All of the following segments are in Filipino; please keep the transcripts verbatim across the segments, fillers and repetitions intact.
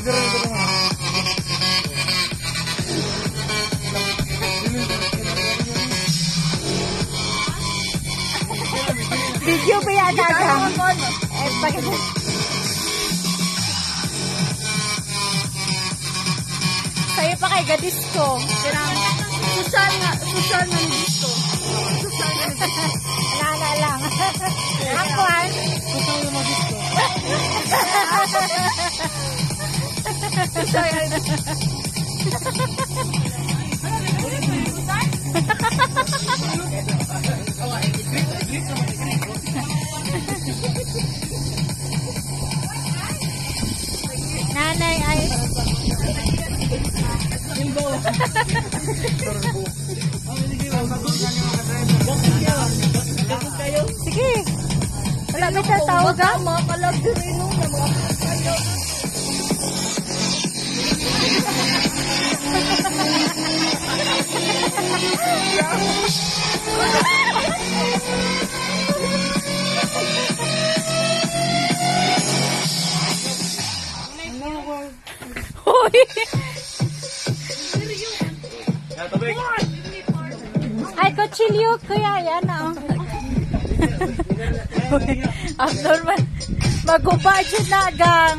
Video pa yan dagang. Eh, bakit? Sa'yo pa kay gadis ko. Social nga, social nga ni disco. Social nga ni disco. Alala lang. Akuan. Social nga ni disco. Social nga ni disco. Nanay ay sige. Wala ba sa tawag ka? Mga kalagdirino na mga kayo. Hoy! Ay, kutsilyo. Kuya, yan ah. After man, mag-upad siya nagang.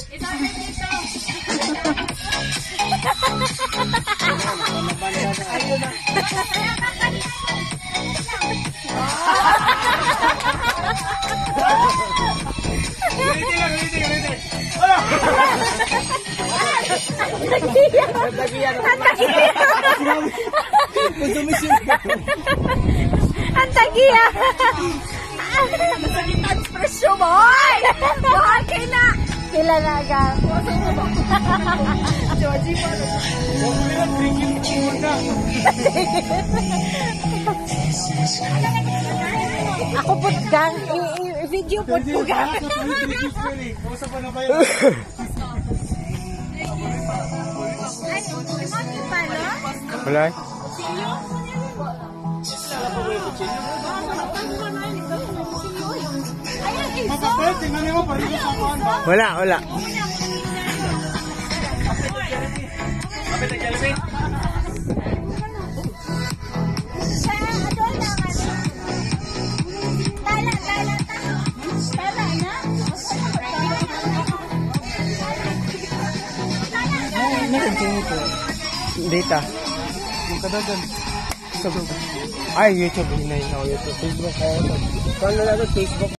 Ang tagiya. Masakit ang presyo mo. Hoy! Mahal kayo na. Kila na ka. Georgie pa. Ako po gang. I-video po po gang. Wala. Wala, wala. Data. Ay, YouTube. Hindi na YouTube. Facebook. Kaya ito. Kung ano lang ito, Facebook.